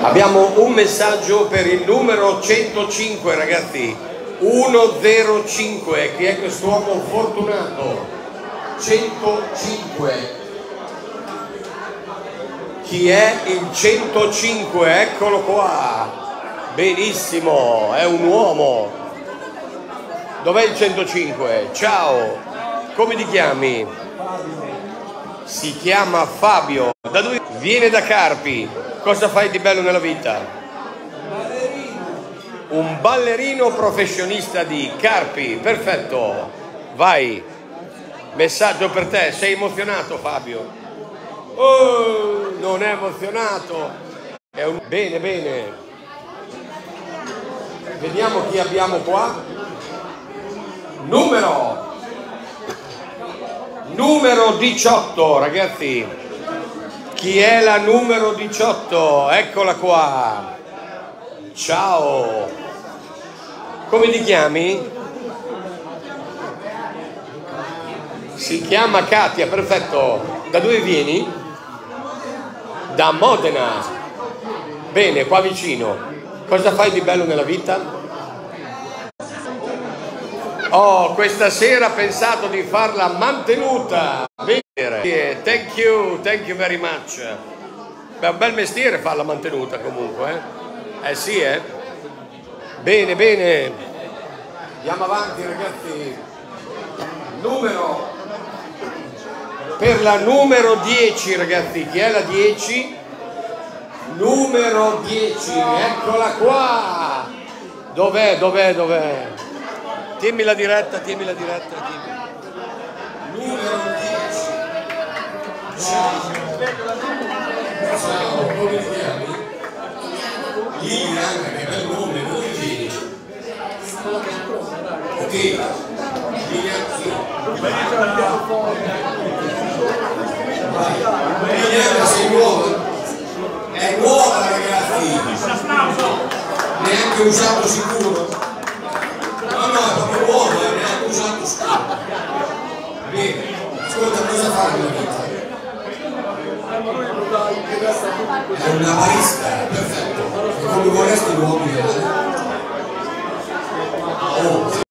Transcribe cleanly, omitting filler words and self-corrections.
Abbiamo un messaggio per il numero 105, ragazzi. 105, chi è quest'uomo fortunato? 105. Chi è il 105? Eccolo qua. Benissimo, è un uomo. Dov'è il 105? Ciao, come ti chiami? Si chiama Fabio. Da dove viene? Da Carpi. Cosa fai di bello nella vita? Un ballerino professionista di Carpi. Perfetto. Vai. Messaggio per te. Sei emozionato, Fabio? Oh, non è emozionato. Bene, bene. Vediamo chi abbiamo qua. Numero 18, ragazzi. Chi è la numero 18? Eccola qua. Ciao. Come ti chiami? Si chiama Katia, perfetto. Da dove vieni? Da Modena. Bene, qua vicino. Cosa fai di bello nella vita? Oh, questa sera ha pensato di farla mantenuta. Bene, thank you very much. Beh, è un bel mestiere farla mantenuta comunque, eh? Sì, eh? Bene, bene. Andiamo avanti, ragazzi. Per la numero 10, ragazzi. Chi è la 10? Numero 10, eccola qua. Dov'è? Tieni la diretta. Numero 10. Ciao, come ti chiami? Liliana, che bel nome, dove vieni? Ok, Liliana, sei nuova? È nuova, ragazzi! Neanche usato sicuro? No, è proprio nuovo, neanche usato sicuro. Bene, ascolta, cosa fai nella vita? È una barista, perfetto. Come vorresti l'uomo ideale?